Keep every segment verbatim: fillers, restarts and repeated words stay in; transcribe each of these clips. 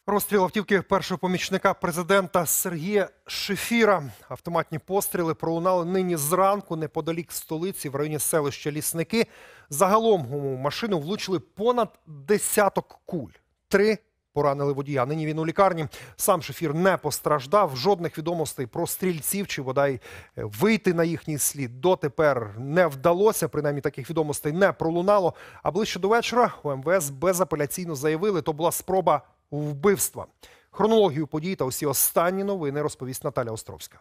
Розстріл автівки першого помічника президента Сергія Шефіра. Автоматні постріли пролунали нині зранку неподалік столиці в районі селища Лісники. Загалом у машину влучили понад десяток куль. Три поранили водія. Нині він у лікарні. Сам Шефір не постраждав. Жодних відомостей про стрільців чи бодай вийти на їхній слід дотепер не вдалося. Принаймні таких відомостей не пролунало. А ближче до вечора у ем ве ес безапеляційно заявили, то була спроба вбивства. Хронологію подій та усі останні новини розповість Наталя Островська.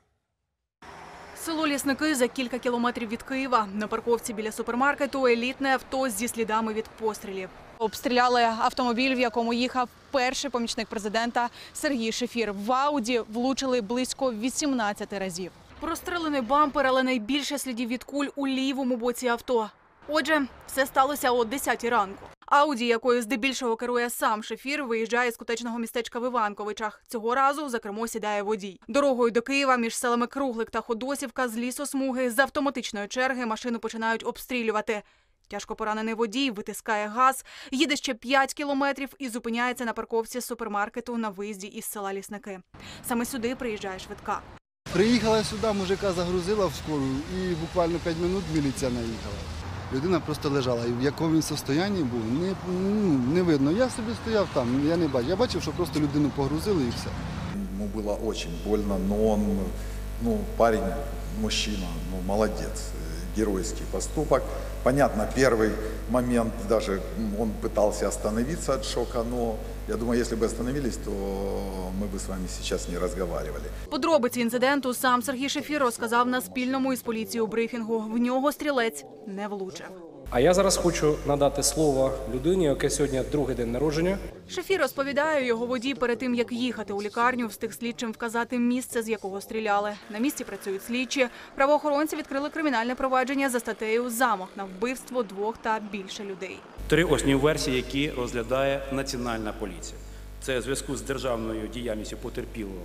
Село Лісники за кілька кілометрів від Києва. На парковці біля супермаркету елітне авто зі слідами від пострілів. Обстріляли автомобіль, в якому їхав перший помічник президента Сергій Шефір. В Ауді влучили близько вісімнадцяти разів. Прострелений бампер, але найбільше слідів від куль у лівому боці авто. Отже, все сталося о десятій ранку. Ауді, якою здебільшого керує сам Шефір, виїжджає з котеджного містечка в Іванковичах. Цього разу за кермо сідає водій. Дорогою до Києва між селами Круглик та Ходосівка з лісосмуги з автоматичної черги машину починають обстрілювати. Тяжко поранений водій витискає газ, їде ще п'ять кілометрів і зупиняється на парковці супермаркету на виїзді із села Лісники. Саме сюди приїжджає швидка. Приїхала сюди, мужика загрузила в скору і буквально п'ять хвилин міліція наїхала. Людина просто лежала. І в якому він стані був, не, ну, не видно. Я собі стояв там, я не бачив. Я бачив, що просто людину погрузили і все. Ему было очень больно, но он, ну, парень, мужчина, ну, молодец, геройский поступок. Понятно, первый момент даже он пытался остановиться от шока, но я думаю, если бы остановились, то мы бы с вами сейчас не разговаривали. Подробиці інциденту сам Сергій Шефір розказав на спільному із поліцією брифінгу. В нього стрілець не влучив. А я зараз хочу надати слово людині, яке сьогодні другий день народження. Шефір розповідає, його водій перед тим, як їхати у лікарню, встиг слідчим вказати місце, з якого стріляли. На місці працюють слідчі. Правоохоронці відкрили кримінальне провадження за статтею «Замах на вбивство двох та більше людей». Три основні версії, які розглядає Національна поліція. Це в зв'язку з державною діяльністю потерпілого,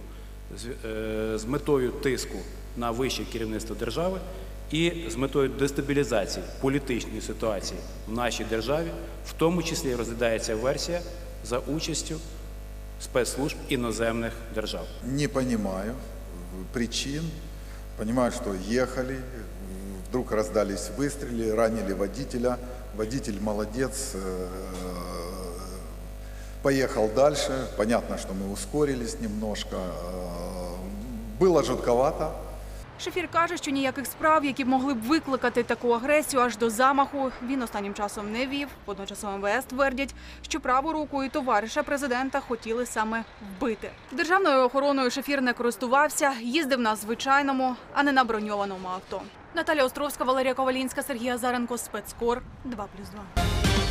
з метою тиску на вище керівництво держави і з метою дестабілізації політичної ситуації в нашій державі, в тому числі розглядається версія за участю спецслужб іноземних держав. Не понимаю причин, понимаю, что ехали, вдруг раздались выстрелы, ранили водителя. Водитель молодец, поехал дальше. Понятно, что мы ускорились немножко. Было жутковато. Шефір каже, що ніяких справ, які б могли б викликати таку агресію аж до замаху, він останнім часом не вів. Водночас ем ве ес твердять, що праву руку і товариша президента хотіли саме вбити. Державною охороною Шефір не користувався, їздив на звичайному, а не на броньованому авто. Наталя Островська, Валерія Ковалінська, Сергій Азаренко, Спецкор, два плюс два.